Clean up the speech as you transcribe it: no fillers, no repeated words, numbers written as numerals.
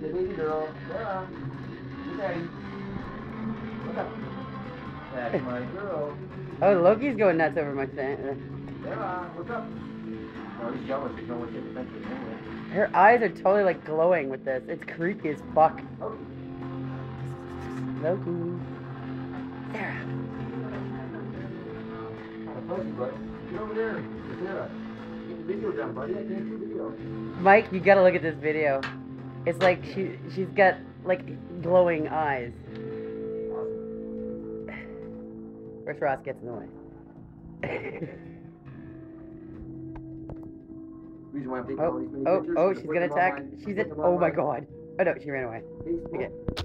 the baby girl. Thara. Okay. What's up? That's my girl. Oh, Loki's going nuts over my thing. Thara, what's up? No, he's jealous. He's no one gets attention anyway. Her eyes are totally like glowing with this. It's creepy as fuck. Okay. Loki. Thara. Kind of fuzzy, but get over there. Thara. Get the video done, buddy. I can't do video. Mike, you gotta look at this video. It's like she's got like glowing eyes. First Ross gets in the way. Reason why I'm taking all these many pictures. Oh, she's gonna attack. She's at. Oh my god. Oh no, she ran away. Facebook. Okay.